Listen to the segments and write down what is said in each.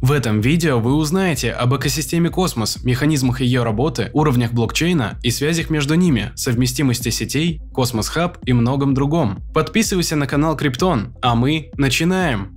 В этом видео вы узнаете об экосистеме Космос, механизмах ее работы, уровнях блокчейна и связях между ними, совместимости сетей, Космос Хаб и многом другом. Подписывайся на канал Криптон, а мы начинаем!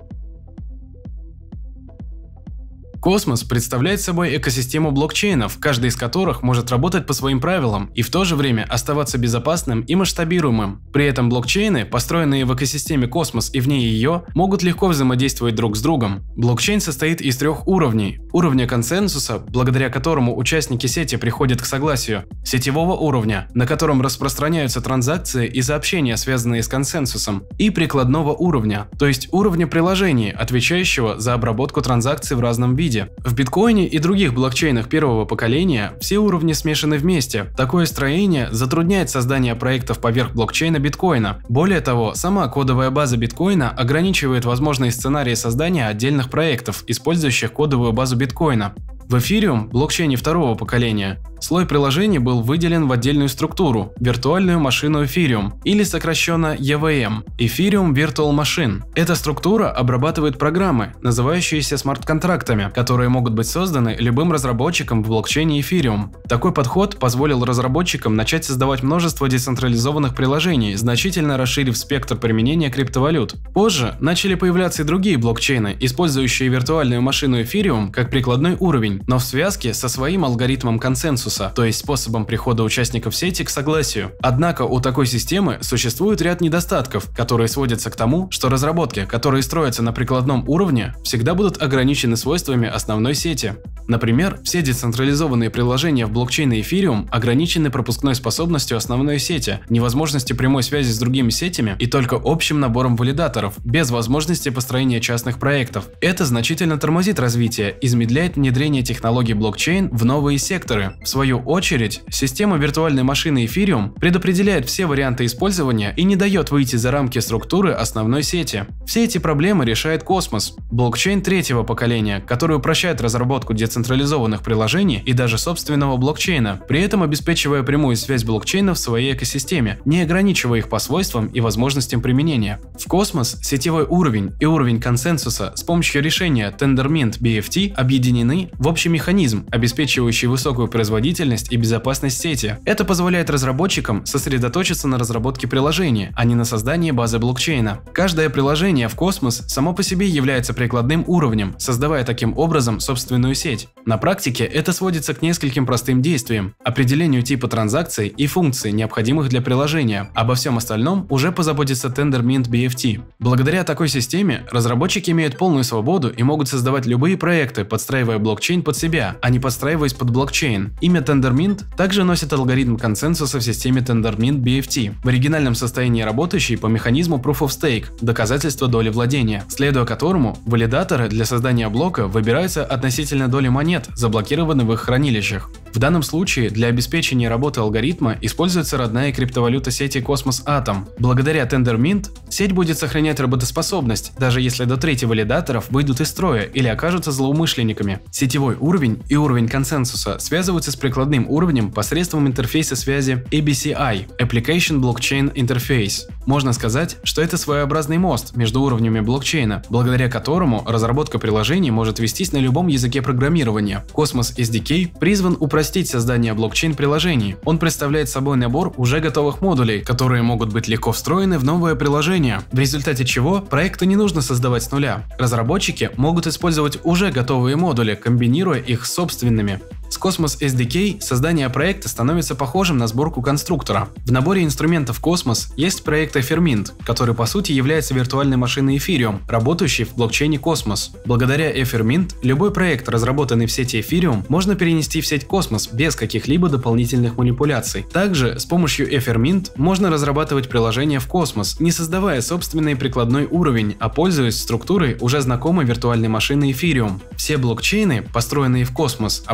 Космос представляет собой экосистему блокчейнов, каждый из которых может работать по своим правилам и в то же время оставаться безопасным и масштабируемым. При этом блокчейны, построенные в экосистеме Космос и вне ее, могут легко взаимодействовать друг с другом. Блокчейн состоит из трех уровней. Уровня консенсуса, благодаря которому участники сети приходят к согласию, сетевого уровня, на котором распространяются транзакции и сообщения, связанные с консенсусом, и прикладного уровня, то есть уровня приложений, отвечающего за обработку транзакций в разном виде. В биткоине и других блокчейнах первого поколения все уровни смешаны вместе. Такое строение затрудняет создание проектов поверх блокчейна биткоина. Более того, сама кодовая база биткоина ограничивает возможные сценарии создания отдельных проектов, использующих кодовую базу биткоина. В Ethereum, блокчейне второго поколения, слой приложений был выделен в отдельную структуру – виртуальную машину Ethereum, или сокращенно EVM – Ethereum Virtual Machine. Эта структура обрабатывает программы, называющиеся смарт-контрактами, которые могут быть созданы любым разработчиком в блокчейне Ethereum. Такой подход позволил разработчикам начать создавать множество децентрализованных приложений, значительно расширив спектр применения криптовалют. Позже начали появляться и другие блокчейны, использующие виртуальную машину Ethereum как прикладной уровень, но в связке со своим алгоритмом консенсуса, то есть способом прихода участников сети к согласию. Однако у такой системы существует ряд недостатков, которые сводятся к тому, что разработки, которые строятся на прикладном уровне, всегда будут ограничены свойствами основной сети. Например, все децентрализованные приложения в блокчейне Ethereum ограничены пропускной способностью основной сети, невозможностью прямой связи с другими сетями и только общим набором валидаторов, без возможности построения частных проектов. Это значительно тормозит развитие и замедляет внедрение технологий блокчейн в новые секторы. В свою очередь, система виртуальной машины Ethereum предопределяет все варианты использования и не дает выйти за рамки структуры основной сети. Все эти проблемы решает Космос, блокчейн третьего поколения, который упрощает разработку децентрализованных приложений и даже собственного блокчейна, при этом обеспечивая прямую связь блокчейна в своей экосистеме, не ограничивая их по свойствам и возможностям применения. В Космос сетевой уровень и уровень консенсуса с помощью решения Tendermint BFT объединены в общий механизм, обеспечивающий высокую производительность и безопасность сети. Это позволяет разработчикам сосредоточиться на разработке приложения, а не на создании базы блокчейна. Каждое приложение в Космос само по себе является прикладным уровнем, создавая таким образом собственную сеть. На практике это сводится к нескольким простым действиям: определению типа транзакций и функций, необходимых для приложения. Обо всем остальном уже позаботится Tendermint BFT. Благодаря такой системе разработчики имеют полную свободу и могут создавать любые проекты, подстраивая блокчейн под себя, а не подстраиваясь под блокчейн. Имя Tendermint также носит алгоритм консенсуса в системе Tendermint BFT, в оригинальном состоянии работающий по механизму Proof of Stake – доказательство доли владения, следуя которому валидаторы для создания блока выбираются относительно доли монет, заблокированных в их хранилищах. В данном случае для обеспечения работы алгоритма используется родная криптовалюта сети Cosmos Atom. Благодаря Tendermint сеть будет сохранять работоспособность, даже если до трети валидаторов выйдут из строя или окажутся злоумышленниками. Сетевой уровень и уровень консенсуса связываются с прикладным уровнем посредством интерфейса связи ABCI – Application Blockchain Interface. Можно сказать, что это своеобразный мост между уровнями блокчейна, благодаря которому разработка приложений может вестись на любом языке программирования. Cosmos SDK призван упростить создание блокчейн-приложений. Он представляет собой набор уже готовых модулей, которые могут быть легко встроены в новое приложение, в результате чего проекты не нужно создавать с нуля. Разработчики могут использовать уже готовые модули, комбинируя их с собственными. С Cosmos SDK создание проекта становится похожим на сборку конструктора. В наборе инструментов Cosmos есть проект Effermint, который по сути является виртуальной машиной Ethereum, работающей в блокчейне Cosmos. Благодаря Effermint любой проект, разработанный в сети Ethereum, можно перенести в сеть Cosmos без каких-либо дополнительных манипуляций. Также с помощью Effermint можно разрабатывать приложения в Cosmos, не создавая собственный прикладной уровень, а пользуясь структурой уже знакомой виртуальной машины Ethereum. Все блокчейны, построенные в Cosmos, обладают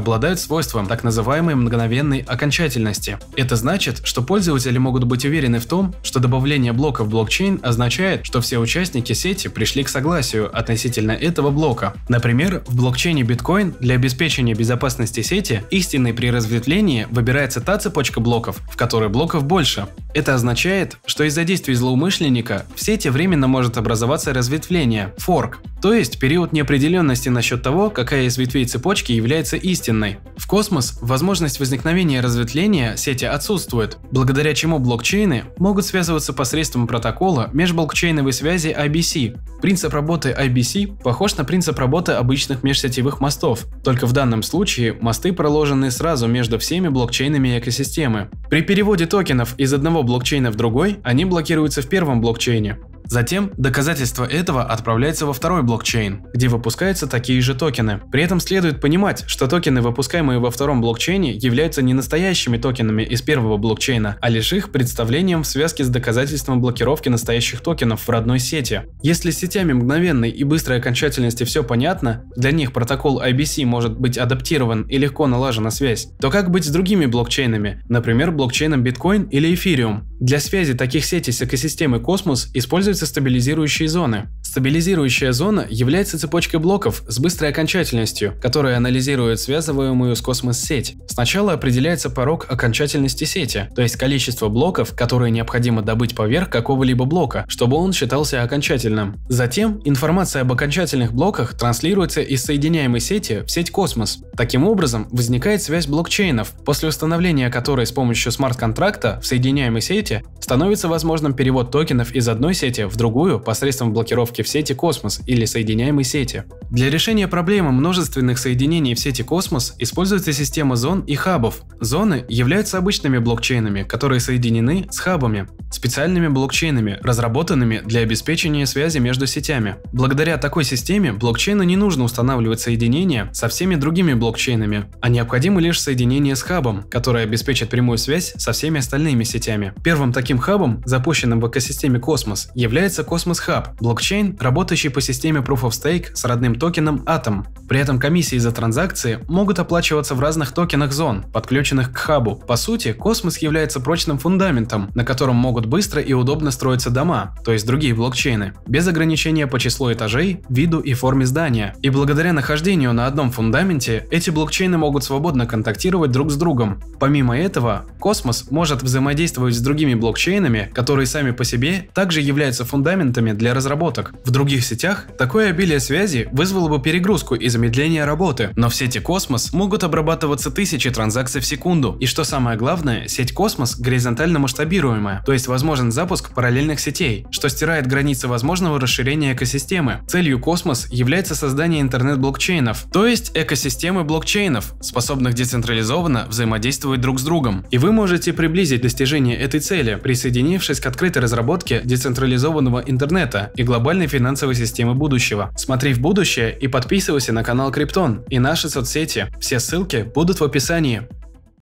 свойством так называемой мгновенной окончательности. Это значит, что пользователи могут быть уверены в том, что добавление блока в блокчейн означает, что все участники сети пришли к согласию относительно этого блока. Например, в блокчейне Bitcoin для обеспечения безопасности сети истинной при разветвлении выбирается та цепочка блоков, в которой блоков больше. Это означает, что из-за действий злоумышленника в сети временно может образоваться разветвление, форк, то есть период неопределенности насчет того, какая из ветвей цепочки является истинной. В космос возможность возникновения разветвления сети отсутствует, благодаря чему блокчейны могут связываться посредством протокола межблокчейновой связи IBC. Принцип работы IBC похож на принцип работы обычных межсетевых мостов, только в данном случае мосты проложены сразу между всеми блокчейнами экосистемы. При переводе токенов из одного блокчейна в другой, они блокируются в первом блокчейне. Затем доказательство этого отправляется во второй блокчейн, где выпускаются такие же токены. При этом следует понимать, что токены, выпускаемые во втором блокчейне, являются не настоящими токенами из первого блокчейна, а лишь их представлением в связке с доказательством блокировки настоящих токенов в родной сети. Если с сетями мгновенной и быстрой окончательности все понятно, для них протокол IBC может быть адаптирован и легко налажена связь, то как быть с другими блокчейнами, например, блокчейном Bitcoin или Ethereum? Для связи таких сетей с экосистемой Космос используются стабилизирующие зоны. Стабилизирующая зона является цепочкой блоков с быстрой окончательностью, которая анализирует связываемую с Космос сеть. Сначала определяется порог окончательности сети, то есть количество блоков, которые необходимо добыть поверх какого-либо блока, чтобы он считался окончательным. Затем информация об окончательных блоках транслируется из соединяемой сети в сеть Космос. Таким образом, возникает связь блокчейнов, после установления которой с помощью смарт-контракта в соединяемой сети становится возможным перевод токенов из одной сети в другую посредством блокировки в сети Космос или соединяемой сети. Для решения проблемы множественных соединений в сети Космос используется система зон и хабов. Зоны являются обычными блокчейнами, которые соединены с хабами, специальными блокчейнами, разработанными для обеспечения связи между сетями. Благодаря такой системе блокчейну не нужно устанавливать соединения со всеми другими блокчейнами, а необходимо лишь соединение с хабом, которое обеспечит прямую связь со всеми остальными сетями. Первым таким хабом, запущенным в экосистеме Космос, является Cosmos Hub, блокчейн, работающий по системе Proof of Stake с родным токеном Atom. При этом комиссии за транзакции могут оплачиваться в разных токенах зон, подключенных к хабу. По сути, Космос является прочным фундаментом, на котором могут быстро и удобно строиться дома, то есть другие блокчейны, без ограничения по числу этажей, виду и форме здания. И благодаря нахождению на одном фундаменте, эти блокчейны могут свободно контактировать друг с другом. Помимо этого, Космос может взаимодействовать с другими блокчейнами, которые сами по себе также являются фундаментами для разработок. В других сетях такое обилие связи вызвало бы перегрузку и замедление работы, но в сети Космос могут обрабатываться тысячи транзакций в секунду. И что самое главное, сеть Космос горизонтально масштабируемая, то есть возможен запуск параллельных сетей, что стирает границы возможного расширения экосистемы. Целью Космос является создание интернет-блокчейнов, то есть экосистемы блокчейнов, способных децентрализованно взаимодействовать друг с другом. И вы можете приблизить достижение этой цели, присоединившись к открытой разработке децентрализованного интернета и глобальной финансовой системы будущего. Смотри в будущее и подписывайся на канал Криптон и наши соцсети. Все ссылки будут в описании.